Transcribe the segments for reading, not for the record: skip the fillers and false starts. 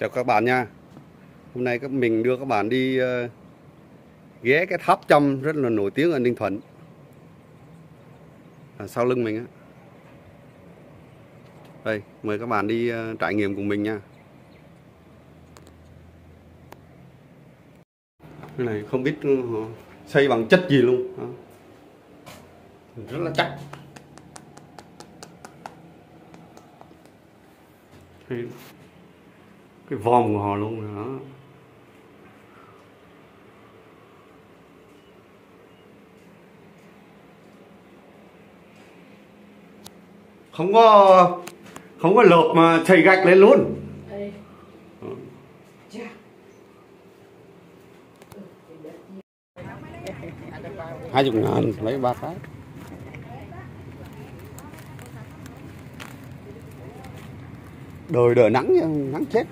Chào các bạn nha. Hôm nay mình đưa các bạn đi ghé cái tháp Chăm rất là nổi tiếng ở Ninh Thuận. Sau lưng mình á. Đây, mời các bạn đi trải nghiệm cùng mình nha. Cái này không biết họ xây bằng chất gì luôn. Rất là chắc. Cái vòm của họ luôn đó. Không có lợp mà chảy gạch lên luôn. 20.000 lấy 3 cái. Đời đợi nắng nha, nắng chết.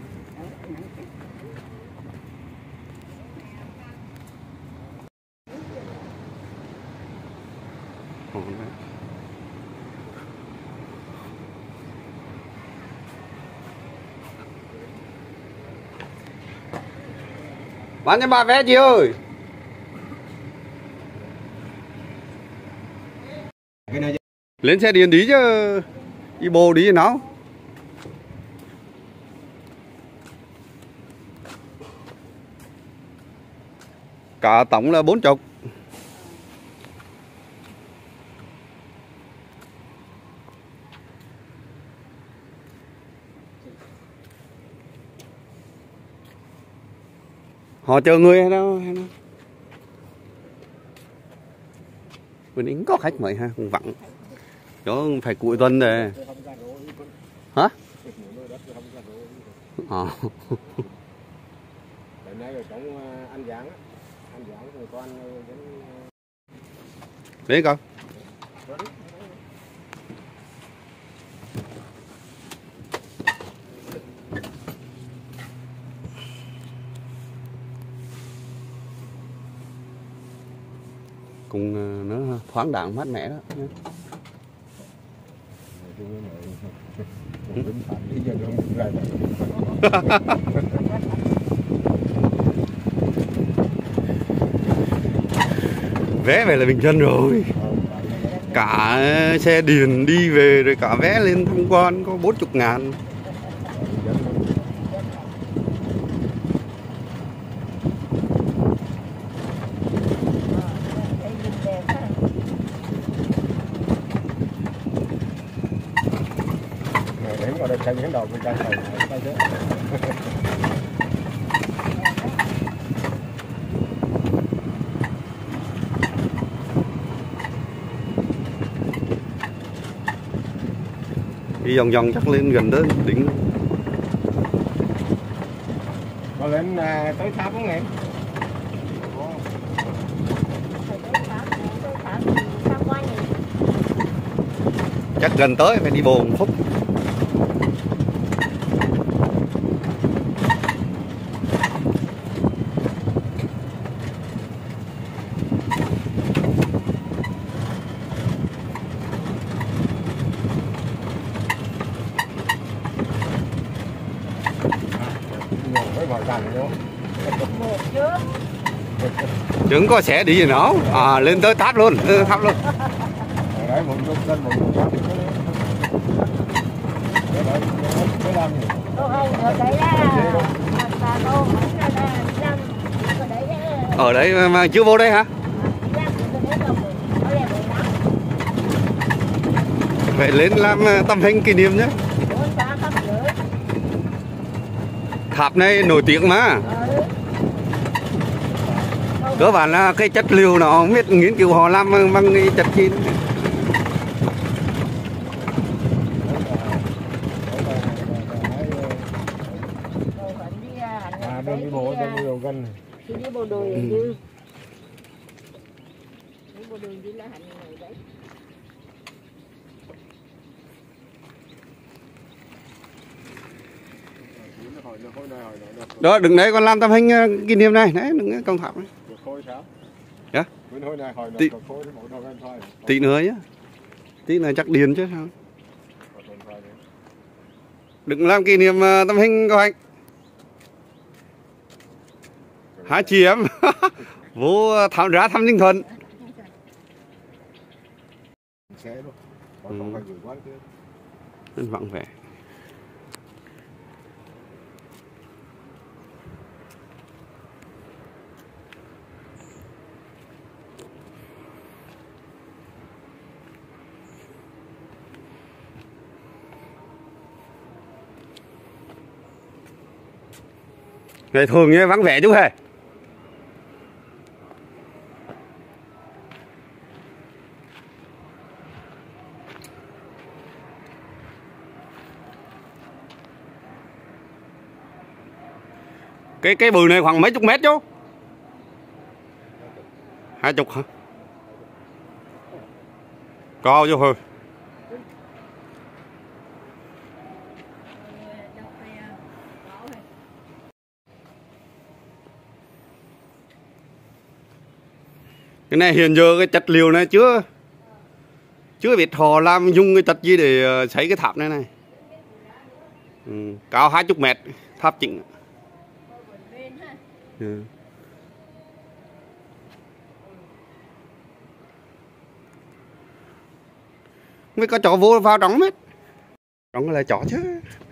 Bán cho bà vé chị ơi. Lên xe điện đi chứ, đi bộ đi nào. Cả tổng là 40. Họ chờ người hay đâu? Bên ấy có khách mời ha, cũng vặn. Đó phải cuối tuần rồi. Hả? Đấy con. Cùng nó thoáng đãng mát mẻ đó. Vé về là bình dân rồi. Cả xe điện đi về rồi cả vé lên tham quan có 40.000. Đi vòng vòng chắc lên gần tới đỉnh. Có lên tới tháp không em? Chắc gần tới phải đi bộ một phút. Đừng có sẽ đi gì nữa. Lên tới tháp luôn, tháp luôn. Ở đấy mà chưa vô đây hả? Vậy lên làm tấm hình kỷ niệm nhé. Tháp này nổi tiếng mà. Cơ bản là cái chất liệu nó không biết nghiên cứu họ làm bằng cái chất gì. Đi bộ gần. Đi bộ đồi chứ. Đi bộ đồi chứ là hành này đấy. Đó, đứng đấy còn làm tấm hình kỷ niệm này, đấy, đứng cái công tháp này. Dạ? Tí nữa nhá. Tí nữa chắc điền chứ sao. Đừng làm kỷ niệm tấm hình của anh. Hai chị em vô ra thăm Ninh Thuận. Xe luôn. Còn không phải gửi quán kia. Rất vắng vẻ. Ngày thường như vắng vẻ chú hề. Cái bự này khoảng mấy chục mét chú? 20 hả? Cao chú hơi. Cái này hiện giờ cái chất liệu này chưa biết họ làm dùng cái chất gì để xây cái tháp này này. Cao 20 mét tháp chỉnh. Mới có chó vô vào đóng hết. Đóng là chó chứ.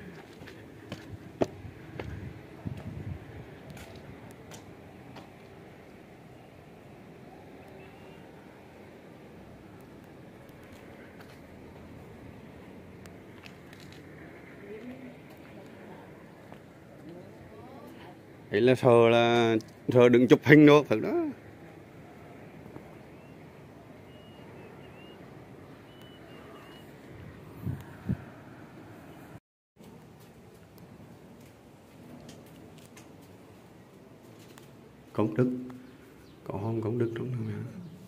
Đấy là sợ đừng chụp hình đâu, thật đó. Công đức, có không công đức trong này.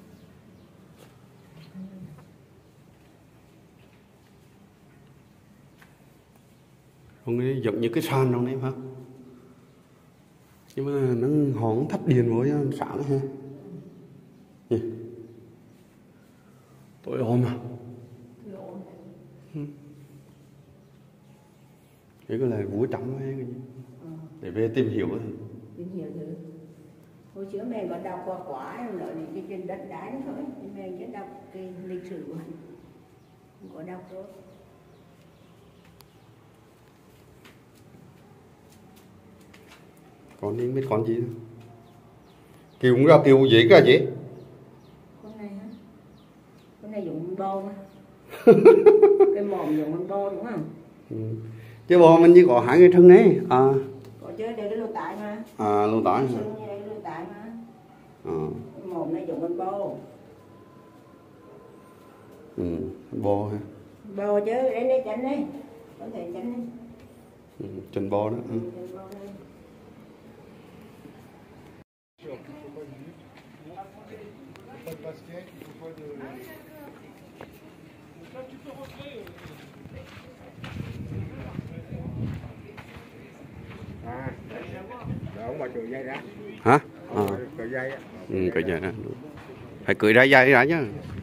Không ấy giống như cái sàn trong này phải không? Nhưng mà nó hòn thắp điện với sáng ha. Tối ôm à. Thế có là Vũ Trọng hay cái gì? Để về tìm hiểu thôi. Tìm hiểu thử. Hồi trước mẹ có đọc qua quả nói đến cái chuyện đất đai thôi, mẹ chỉ đọc cái lịch sử của hắn, không có đọc thôi. Con đi biết con gì đâu. Kêu cũng ra kêu dễ cả chị. Con này hả? Con này dùng bò mà. Cái mồm dùng con bò đúng không? Chứ bò mình chỉ có hai cái thân này. Có chứ, đây cái lô tải mà. Lô tải hả? Đây cái lô tải mà. Cái mồm này dùng con bò. Bò hả? Bò chứ, đây chánh đây. Có thể chánh đây. Chân bò đó. Chân bò đây. Đó, mà cởi dây ra. Hả? Cởi dây á. Cởi dây ra. Phải cởi ra dây ra chứ.